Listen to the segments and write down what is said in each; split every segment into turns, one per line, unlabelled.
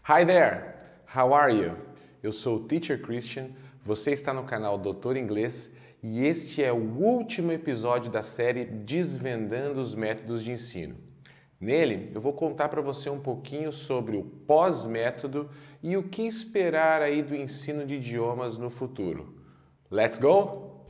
Hi there! How are you? Eu sou o Teacher Christian, você está no canal Doutor Inglês e este é o último episódio da série Desvendando os Métodos de Ensino. Nele, eu vou contar para você um pouquinho sobre o pós-método e o que esperar aí do ensino de idiomas no futuro. Let's go?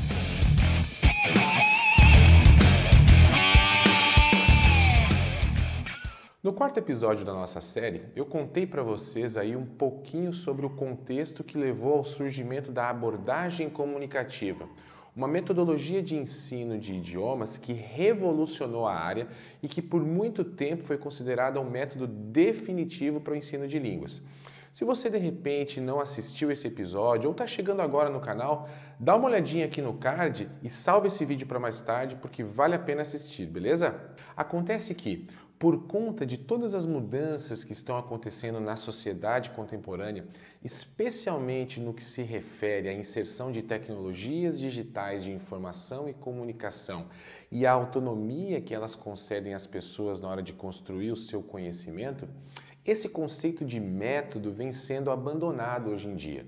No quarto episódio da nossa série, eu contei para vocês aí um pouquinho sobre o contexto que levou ao surgimento da abordagem comunicativa, uma metodologia de ensino de idiomas que revolucionou a área e que por muito tempo foi considerada um método definitivo para o ensino de línguas. Se você de repente não assistiu esse episódio ou está chegando agora no canal, dá uma olhadinha aqui no card e salva esse vídeo para mais tarde porque vale a pena assistir, beleza? Acontece que, por conta de todas as mudanças que estão acontecendo na sociedade contemporânea, especialmente no que se refere à inserção de tecnologias digitais de informação e comunicação e à autonomia que elas concedem às pessoas na hora de construir o seu conhecimento, esse conceito de método vem sendo abandonado hoje em dia.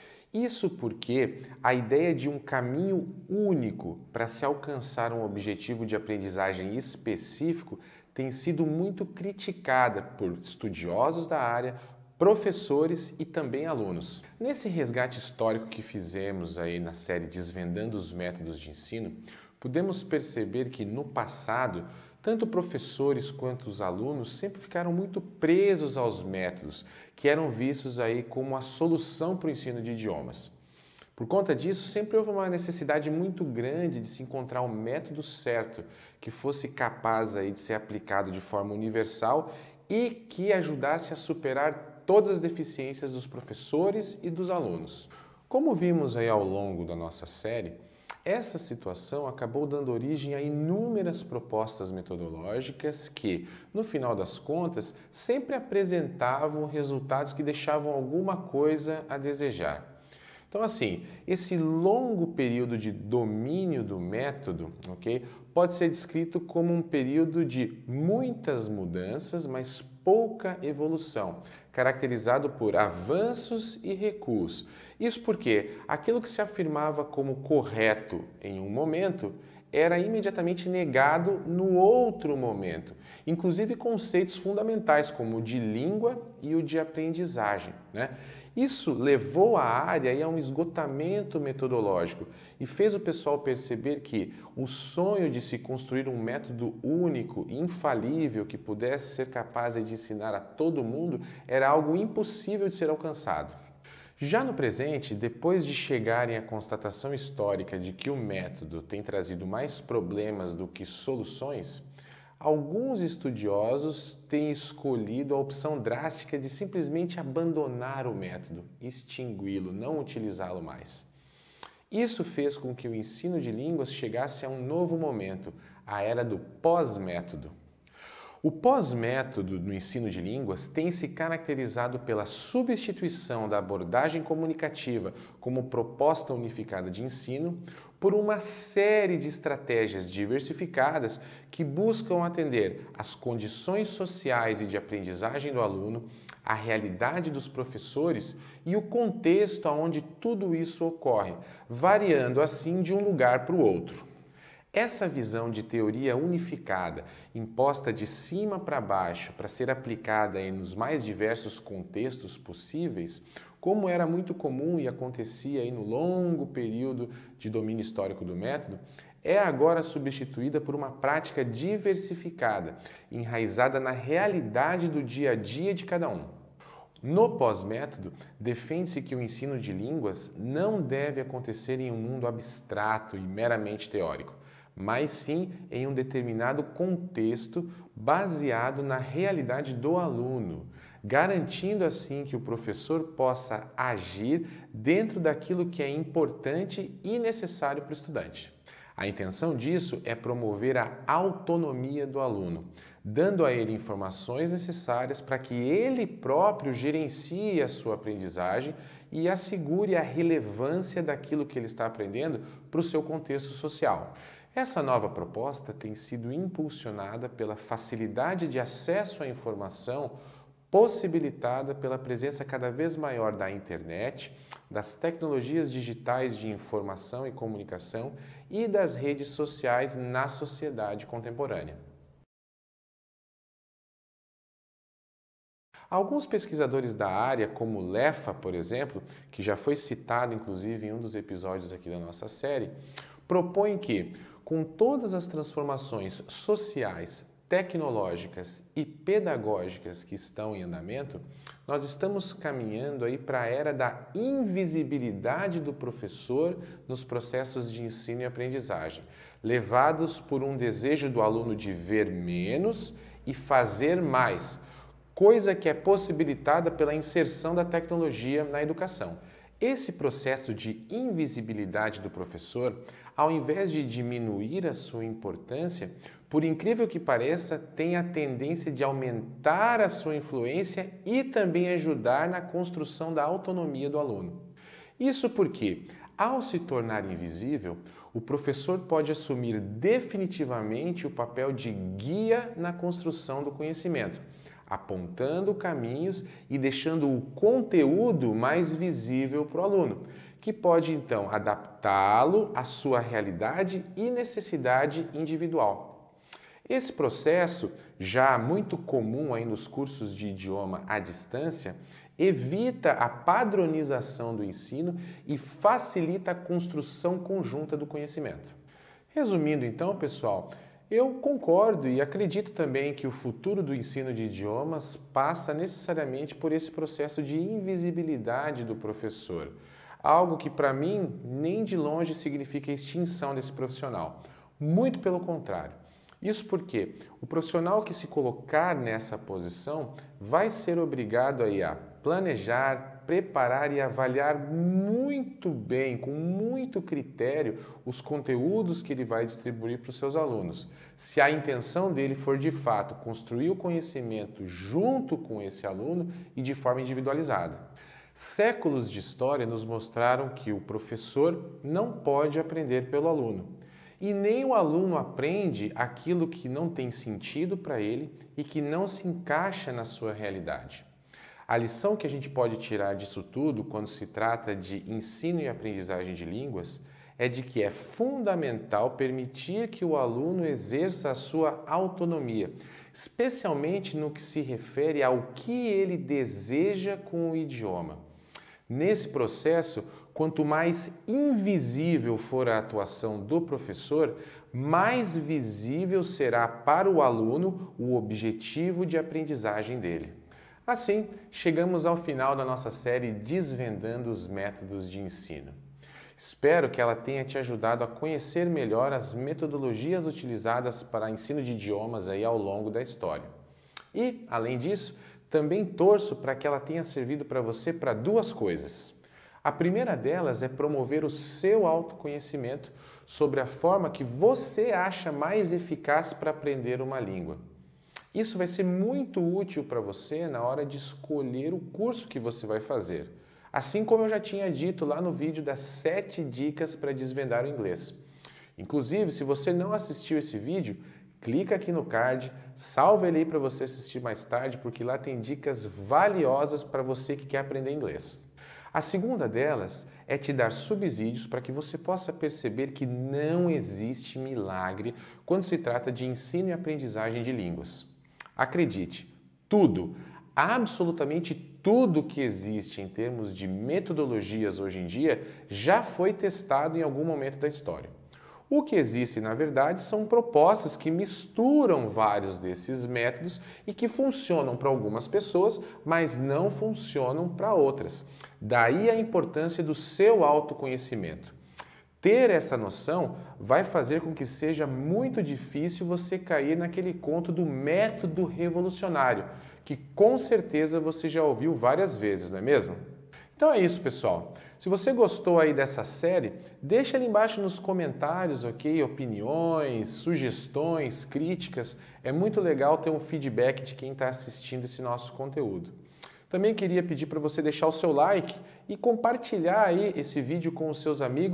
Isso porque a ideia de um caminho único para se alcançar um objetivo de aprendizagem específico tem sido muito criticada por estudiosos da área, professores e também alunos. Nesse resgate histórico que fizemos aí na série Desvendando os Métodos de Ensino, podemos perceber que no passado, tanto professores quanto os alunos sempre ficaram muito presos aos métodos, que eram vistos aí como a solução para o ensino de idiomas. Por conta disso, sempre houve uma necessidade muito grande de se encontrar o método certo, que fosse capaz aí de ser aplicado de forma universal e que ajudasse a superar todas as deficiências dos professores e dos alunos. Como vimos aí ao longo da nossa série, essa situação acabou dando origem a inúmeras propostas metodológicas que, no final das contas, sempre apresentavam resultados que deixavam alguma coisa a desejar. Então, assim, esse longo período de domínio do método, ok, pode ser descrito como um período de muitas mudanças, mas pouca evolução, caracterizado por avanços e recuos. Isso porque aquilo que se afirmava como correto em um momento era imediatamente negado no outro momento, inclusive conceitos fundamentais como o de língua e o de aprendizagem, né? Isso levou a área a um esgotamento metodológico e fez o pessoal perceber que o sonho de se construir um método único, infalível, que pudesse ser capaz de ensinar a todo mundo era algo impossível de ser alcançado. Já no presente, depois de chegarem à constatação histórica de que o método tem trazido mais problemas do que soluções, alguns estudiosos têm escolhido a opção drástica de simplesmente abandonar o método, extingui-lo, não utilizá-lo mais. Isso fez com que o ensino de línguas chegasse a um novo momento, a era do pós-método. O pós-método no ensino de línguas tem se caracterizado pela substituição da abordagem comunicativa como proposta unificada de ensino por uma série de estratégias diversificadas que buscam atender às condições sociais e de aprendizagem do aluno, a realidade dos professores e o contexto onde tudo isso ocorre, variando assim de um lugar para o outro. Essa visão de teoria unificada, imposta de cima para baixo para ser aplicada nos mais diversos contextos possíveis, como era muito comum e acontecia no longo período de domínio histórico do método, é agora substituída por uma prática diversificada, enraizada na realidade do dia a dia de cada um. No pós-método, defende-se que o ensino de línguas não deve acontecer em um mundo abstrato e meramente teórico, mas sim em um determinado contexto baseado na realidade do aluno, garantindo assim que o professor possa agir dentro daquilo que é importante e necessário para o estudante. A intenção disso é promover a autonomia do aluno, dando a ele informações necessárias para que ele próprio gerencie a sua aprendizagem e assegure a relevância daquilo que ele está aprendendo para o seu contexto social. Essa nova proposta tem sido impulsionada pela facilidade de acesso à informação possibilitada pela presença cada vez maior da internet, das tecnologias digitais de informação e comunicação e das redes sociais na sociedade contemporânea. Alguns pesquisadores da área, como Leffa, por exemplo, que já foi citado inclusive em um dos episódios aqui da nossa série, propõem que, com todas as transformações sociais, tecnológicas e pedagógicas que estão em andamento, nós estamos caminhando aí para a era da invisibilidade do professor nos processos de ensino e aprendizagem, levados por um desejo do aluno de ver menos e fazer mais, coisa que é possibilitada pela inserção da tecnologia na educação. Esse processo de invisibilidade do professor, ao invés de diminuir a sua importância, por incrível que pareça, tem a tendência de aumentar a sua influência e também ajudar na construção da autonomia do aluno. Isso porque, ao se tornar invisível, o professor pode assumir definitivamente o papel de guia na construção do conhecimento, apontando caminhos e deixando o conteúdo mais visível para o aluno, que pode então adaptá-lo à sua realidade e necessidade individual. Esse processo, já muito comum aí nos cursos de idioma à distância, evita a padronização do ensino e facilita a construção conjunta do conhecimento. Resumindo então, pessoal, eu concordo e acredito também que o futuro do ensino de idiomas passa necessariamente por esse processo de invisibilidade do professor, algo que para mim nem de longe significa a extinção desse profissional, muito pelo contrário. Isso porque o profissional que se colocar nessa posição vai ser obrigado aí a planejar, preparar e avaliar muito bem, com muito critério, os conteúdos que ele vai distribuir para os seus alunos. Se a intenção dele for de fato construir o conhecimento junto com esse aluno e de forma individualizada. Séculos de história nos mostraram que o professor não pode aprender pelo aluno. E nem o aluno aprende aquilo que não tem sentido para ele e que não se encaixa na sua realidade. A lição que a gente pode tirar disso tudo, quando se trata de ensino e aprendizagem de línguas, é de que é fundamental permitir que o aluno exerça a sua autonomia, especialmente no que se refere ao que ele deseja com o idioma. Nesse processo, quanto mais invisível for a atuação do professor, mais visível será para o aluno o objetivo de aprendizagem dele. Assim, chegamos ao final da nossa série Desvendando os Métodos de Ensino. Espero que ela tenha te ajudado a conhecer melhor as metodologias utilizadas para ensino de idiomas aí ao longo da história. E, além disso, também torço para que ela tenha servido para você para duas coisas. A primeira delas é promover o seu autoconhecimento sobre a forma que você acha mais eficaz para aprender uma língua. Isso vai ser muito útil para você na hora de escolher o curso que você vai fazer. Assim como eu já tinha dito lá no vídeo das 7 dicas para desvendar o inglês. Inclusive, se você não assistiu esse vídeo, clica aqui no card, salva ele aí para você assistir mais tarde, porque lá tem dicas valiosas para você que quer aprender inglês. A segunda delas é te dar subsídios para que você possa perceber que não existe milagre quando se trata de ensino e aprendizagem de línguas. Acredite, tudo, absolutamente tudo que existe em termos de metodologias hoje em dia já foi testado em algum momento da história. O que existe, na verdade, são propostas que misturam vários desses métodos e que funcionam para algumas pessoas, mas não funcionam para outras. Daí a importância do seu autoconhecimento. Ter essa noção vai fazer com que seja muito difícil você cair naquele conto do método revolucionário, que com certeza você já ouviu várias vezes, não é mesmo? Então é isso, pessoal. Se você gostou aí dessa série, deixa ali embaixo nos comentários, ok? Opiniões, sugestões, críticas. É muito legal ter um feedback de quem está assistindo esse nosso conteúdo. Também queria pedir para você deixar o seu like e compartilhar aí esse vídeo com os seus amigos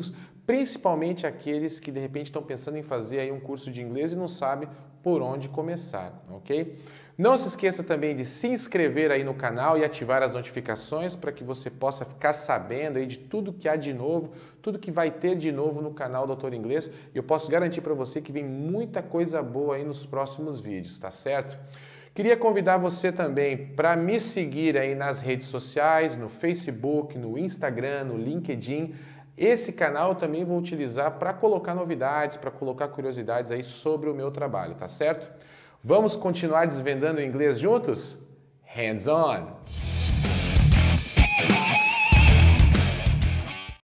principalmente aqueles que de repente estão pensando em fazer aí um curso de inglês e não sabem por onde começar, ok? Não se esqueça também de se inscrever aí no canal e ativar as notificações para que você possa ficar sabendo aí de tudo que há de novo, tudo que vai ter de novo no canal Doutor Inglês. E eu posso garantir para você que vem muita coisa boa aí nos próximos vídeos, tá certo? Queria convidar você também para me seguir aí nas redes sociais, no Facebook, no Instagram, no LinkedIn. Esse canal eu também vou utilizar para colocar novidades, para colocar curiosidades aí sobre o meu trabalho, tá certo? Vamos continuar desvendando o inglês juntos? Hands on!